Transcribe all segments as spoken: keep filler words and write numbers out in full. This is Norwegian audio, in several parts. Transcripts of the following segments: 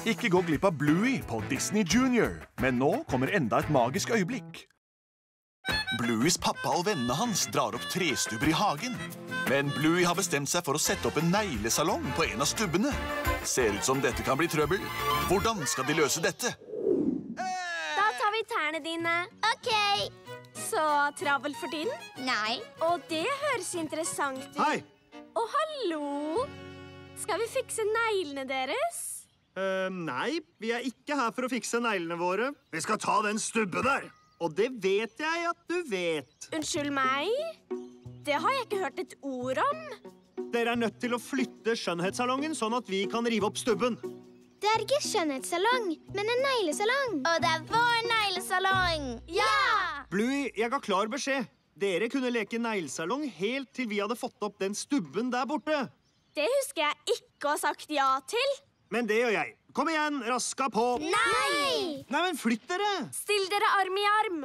Ikke gå glipp av Bluey på Disney Junior, men nå kommer enda et magisk øyeblikk. Blueys pappa og vennene hans drar opp trestubber i hagen. Men Bluey har bestemt seg for å sette opp en neglesalong på en av stubbene. Ser ut som dette kan bli trøbbel. Hvordan skal de løse dette? Da tar vi tærne dine. Ok. Så travelt for tiden? Nei. Og det høres interessant ut. Hei! Og hallo! Skal vi fikse neglene deres? Uh, nei, vi er ikke her for å fikse neglene våre. Vi skal ta den stubben der. Og det vet jeg at du vet. Unnskyld meg? Det har jeg ikke hørt et ord om. Dere er nødt til å flytte skjønnhetssalongen sånn at vi kan rive opp stubben. Det er ikke skjønnhetssalong, men en neglesalong. Og det er vår neglesalong. Ja! Bluey, jeg ga klar beskjed. Dere kunne leke neglesalong helt til vi hadde fått opp den stubben der borte. Det husker jeg ikke å ha sagt ja til. Men det gjør jeg. Kom igjen, raska på. Nei! Nei, men flytt dere. Still dere arm i arm.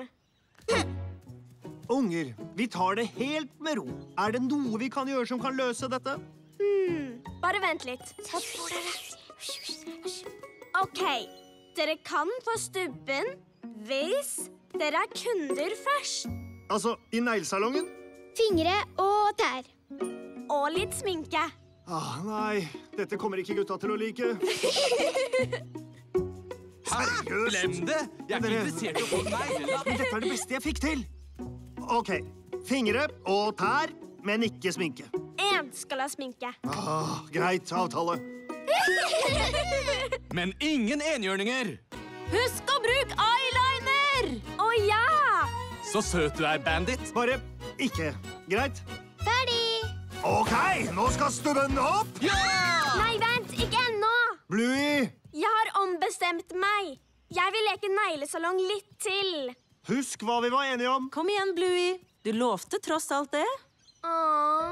Unger, vi tar det helt med ro. Er det noe vi kan gjøre som kan løse dette? Hmm, bare vent litt. Ok, dere kan få stubben hvis dere er kunder først. Altså, i neglesalongen? Fingre og tær. Og litt sminke. Ah, nei, dette kommer ikke gutta til å like. Seriøst? Glem det! Jeg er ikke Dere- interessert i å få neglene. Men dette er det beste jeg fikk til. Ok, fingre og tær, men ikke sminke. En skal ha sminke. Ah, greit, avtale. Men ingen enhjørninger! Husk å bruke eyeliner! Å ja! Så søt du er, Bandit. Bare ikke. Greit? Ferdig. Ok, nå skal stubben opp. Ja! Nei, vent, ikke ennå. Bluey, Jeg har ombestemt meg. Jeg vil leke neglesalong litt til. husk hva vi var enige om. Kom igjen, Bluey. Du lovte tross alt det. Åh.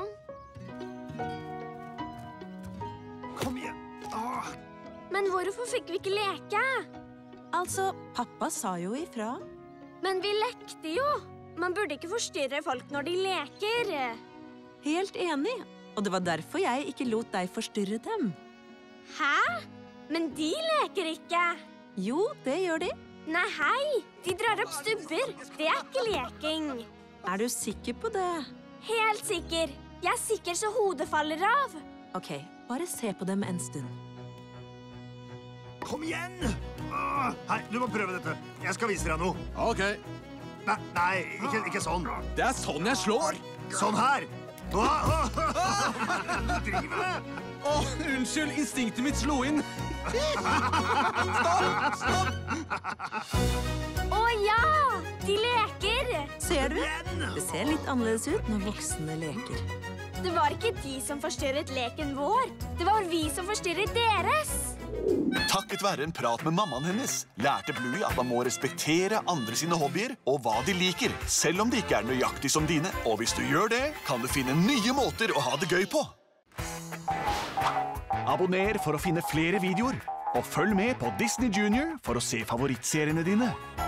Kom igjen. Ah. Men hvorfor fikk vi ikke leke? Altså, pappa sa jo ifra. Men vi lekte jo. Man burde ikke forstyrre folk når de leker. Helt enig. Og det var derfor jeg ikke lot deg forstyrre dem. Hæ? Men de leker ikke. Jo, det gjør de. Nei, hei. De drar opp stubber. Det er ikke leking. Er du sikker på det? Helt sikker. Jeg er sikker så hodet faller av. Ok, bare se på dem en stund. Kom igjen. Ah. Hei, du må prøve dette. Jeg skal vise deg noe. Ok, Nei, nei ikke, ikke sånn. det er sånn jeg slår. Sånn her. Ah, ah, ah. Du driver med. Åh, unnskyld, instinktet mitt slo inn. Å ja! De leker. Ser du? Det ser litt annerledes ut når voksne leker. Det var ikke de som forstyrret leken vår. Det var vi som forstyrret deres. Takket være en prat med mammaen hennes lærte Bluey at man må respektere andre sine hobbyer og hva de liker, selv om de ikke er nøyaktig som dine. Og hvis du gjør det, kan du finne nye måter å ha det gøy på. Abonner for å finne flere videoer, og følg med på Disney Junior for å se favorittseriene dine.